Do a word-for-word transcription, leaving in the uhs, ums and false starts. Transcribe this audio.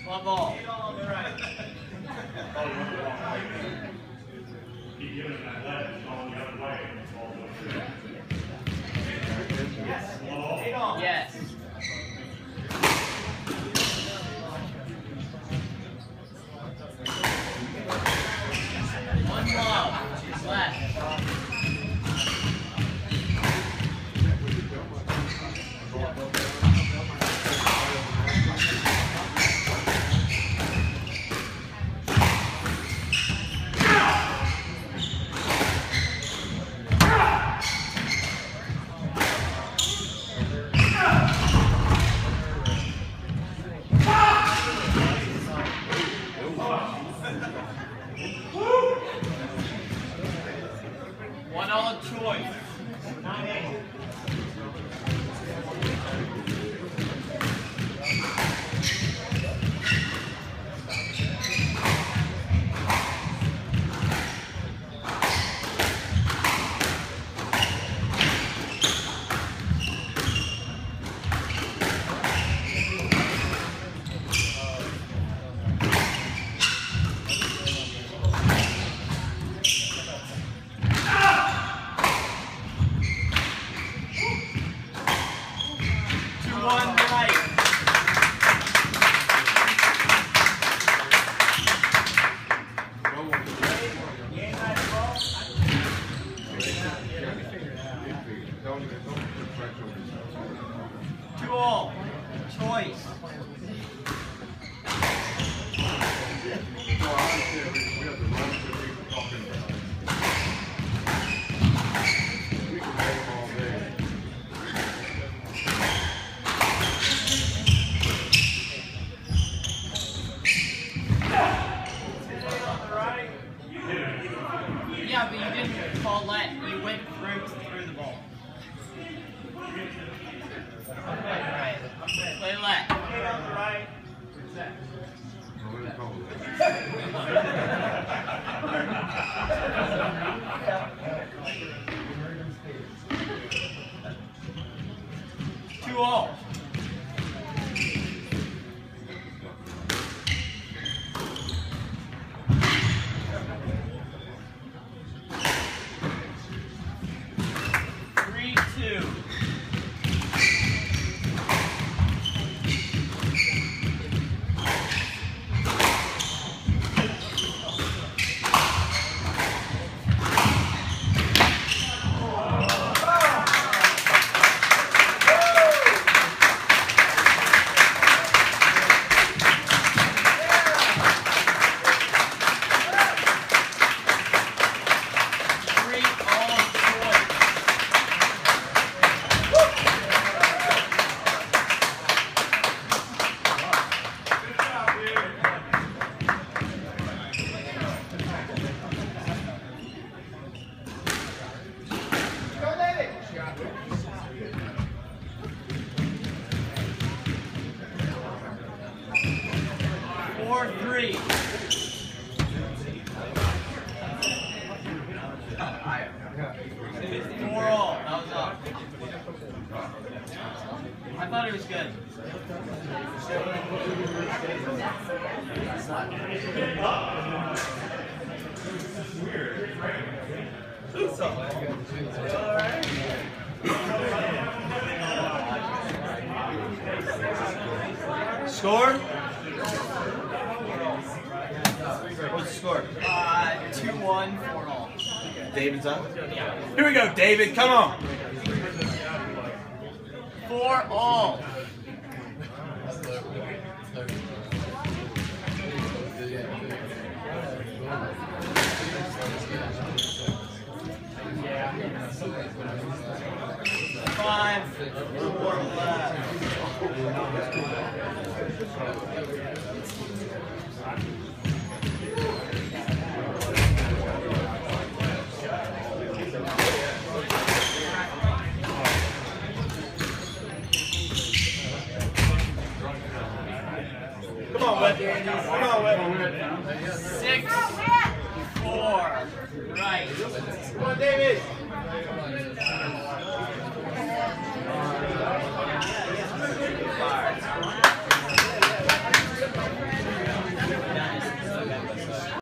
One ball. Yes. One ball. Left. One all choice. Nine eight. Two all. Choice. Yeah, but you didn't call let. You went through through the ball. Right. Play let. Right. Two all. Three two. Four three. Four all. That was up. I thought it was good. Score? What's the score? Uh, two one, four all. David's up? Yeah. Here we go, David, come on. Four all. Five, four left. Come on, Whit. Come on, Whit. Six, four, right. Come on, David.